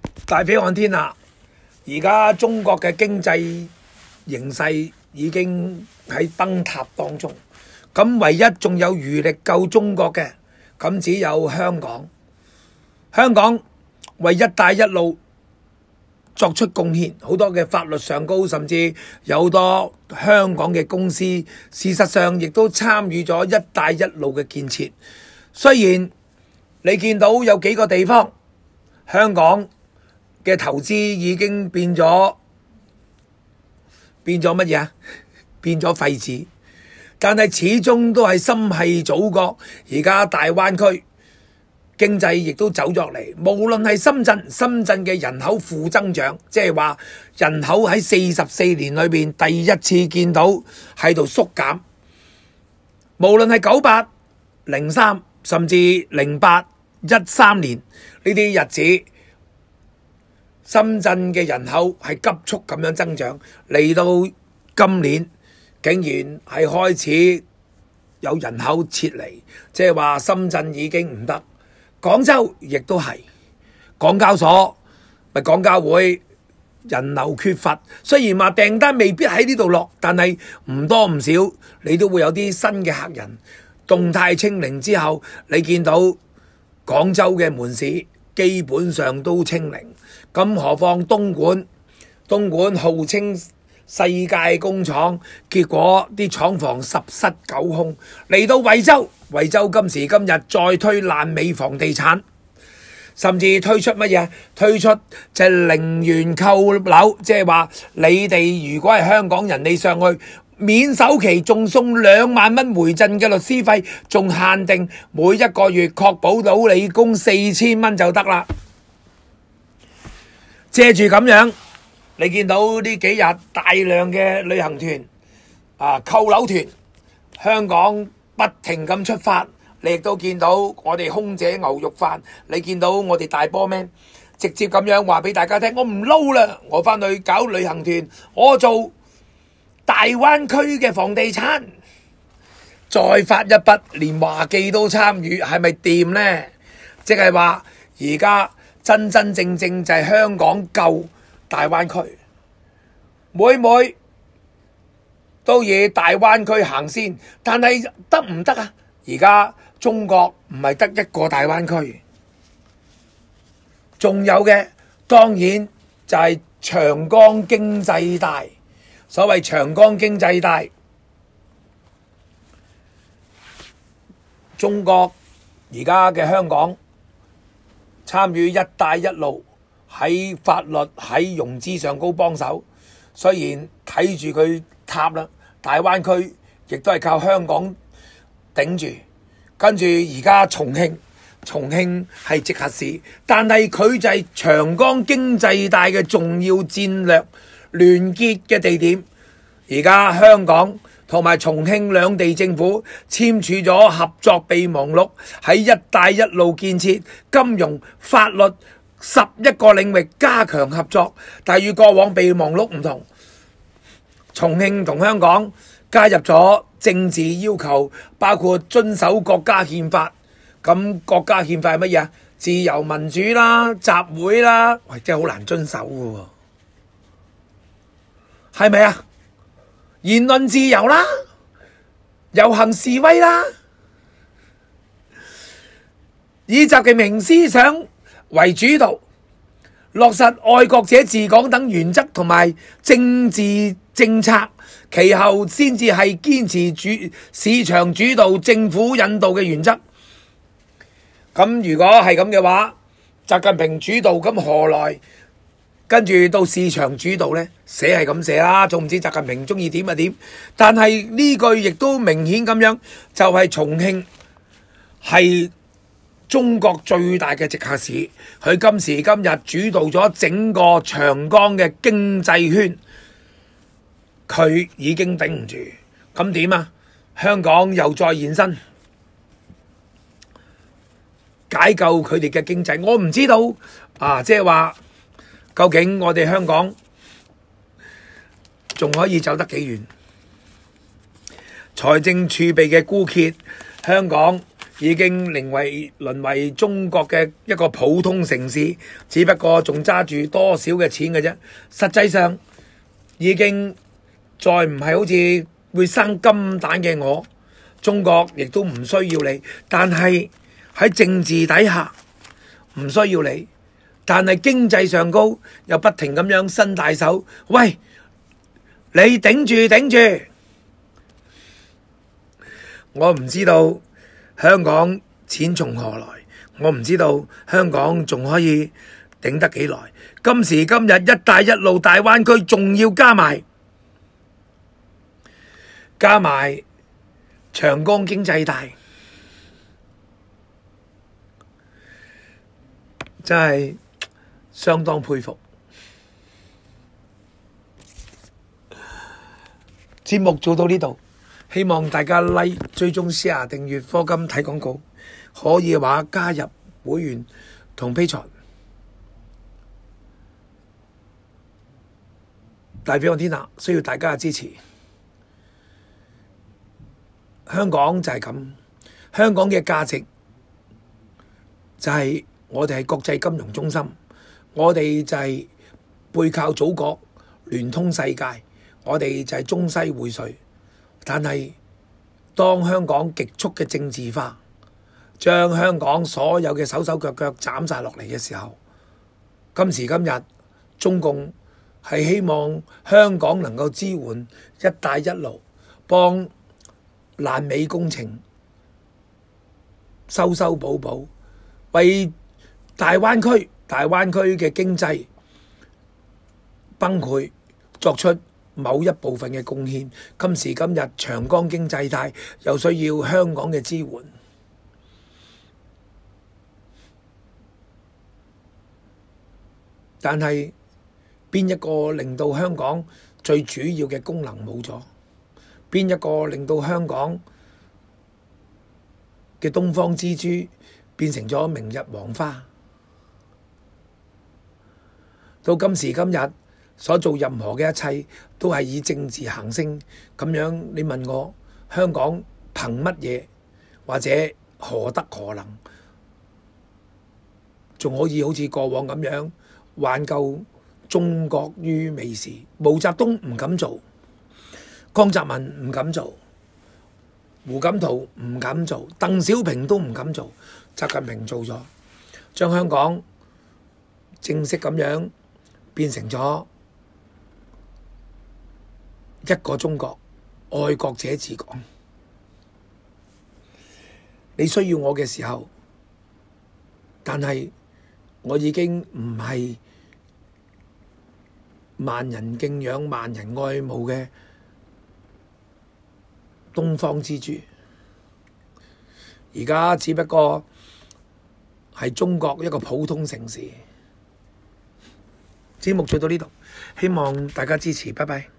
大飛看天啦！而家中國嘅經濟形勢已經喺崩塌當中，咁唯一仲有餘力救中國嘅，咁只有香港。香港為一帶一路作出貢獻，好多嘅法律上高，甚至有好多香港嘅公司，事實上亦都參與咗一帶一路嘅建設。雖然你見到有幾個地方香港嘅投資已經變咗乜嘢啊？變咗廢紙，但係始終都係心繫祖國。而家大灣區經濟亦都走咗嚟，無論係深圳嘅人口負增長，即係話人口喺44年裏邊第一次見到喺度縮減。無論係98、03甚至08、13年呢啲日子，深圳嘅人口係急速咁樣增長，嚟到今年竟然係開始有人口撤離，即係話深圳已經唔得。廣州亦都係，港交所咪港交會人流缺乏，雖然話訂單未必喺呢度落，但係唔多唔少你都會有啲新嘅客人。動態清零之後，你見到廣州嘅門市基本上都清零，咁何況東莞號稱世界工廠，結果啲廠房十室九空。嚟到惠州今時今日再推爛尾房地產，甚至推出乜嘢？推出就係零元購樓，即係話你哋如果係香港人，你上去免首期，仲送2萬蚊回贈嘅律師費，仲限定每一個月確保到你供4000蚊就得啦。借住咁樣，你見到呢幾日大量嘅旅行團購樓團香港不停咁出發，你亦都見到我哋空姐牛肉飯，你見到我哋大波 man 直接咁樣話俾大家聽，我唔撈啦，我翻去搞旅行團，我做大灣區嘅房地產，再發一筆，連華記都參與，係咪掂呢？即係話而家真正就係香港救大灣區，每都以大灣區行先，但係得唔得啊？而家中國唔係得一個大灣區，仲有嘅當然就係長江經濟帶。所謂長江經濟帶，中國而家嘅香港參與一帶一路，喺法律喺融資上高幫手，雖然睇住佢塌啦，大灣區亦都係靠香港頂住。跟住而家重慶係直轄市，但係佢就係長江經濟帶嘅重要戰略聯結嘅地點。而家香港同埋重慶兩地政府簽署咗合作備忘錄，喺一帶一路建設、金融、法律11個領域加強合作。但係與過往備忘錄唔同，重慶同香港加入咗政治要求，包括遵守國家憲法。咁國家憲法係乜嘢啊？自由民主啦、集會啦，喂，真係好難遵守嘅喎，係咪啊？言論自由啦，遊行示威啦，以習近平思想為主導，落實愛國者治港等原則同埋政治政策，其後先至係堅持市場主導、政府引導嘅原則。咁如果係咁嘅話，習近平主導，咁何來跟住到市場主導呢？寫係咁寫啦，總唔知習近平中意點就點。但係呢句亦都明顯咁樣，就係重慶係中國最大嘅直轄市，佢今時今日主導咗整個長江嘅經濟圈，佢已經頂唔住。咁點啊？香港又再現身解救佢哋嘅經濟，我唔知道即係話究竟我哋香港仲可以走得幾遠？財政儲備嘅枯竭，香港已經淪為中國嘅一個普通城市，只不過仲揸住多少嘅錢嘅啫。實際上已經再唔係好似會生金蛋嘅我，中國亦都唔需要你。但係喺政治底下唔需要你，但係經濟上高又不停咁樣伸大手，喂，你頂住頂住！我唔知道香港錢從何來，我唔知道香港仲可以頂得幾耐。今時今日一帶一路大灣區仲要加埋長江經濟帶，真係相當佩服。節目做到呢度，希望大家 like、追蹤、share、訂閱、課金睇廣告，可以嘅話加入會員同 Patreon。大飛向天下，需要大家嘅支持。香港就係咁，香港嘅價值就係我哋係國際金融中心，我哋就係背靠祖國，聯通世界，我哋就係中西薈萃。但係當香港極速嘅政治化，將香港所有嘅手手腳腳斬晒落嚟嘅時候，今時今日中共係希望香港能夠支援一帶一路，幫爛尾工程修修補補，為大灣區嘅經濟崩潰作出某一部分嘅貢獻。今時今日長江經濟帶又需要香港嘅支援，但係邊一個令到香港最主要嘅功能冇咗？邊一個令到香港嘅東方之珠變成咗明日黃花？到今時今日所做任何嘅一切都係以政治行先，咁樣你問我香港憑乜嘢，或者何德何能，仲可以好似過往咁樣挽救中國於未時？毛澤東唔敢做，江澤民唔敢做，胡錦濤唔敢做，鄧小平都唔敢做，習近平做咗，將香港正式咁樣變成咗一個中國，愛國者治港。你需要我嘅時候，但係我已經唔係萬人敬仰、萬人愛慕嘅東方之珠，而家只不過係中國一個普通城市。節目做到呢度，希望大家支持，拜拜。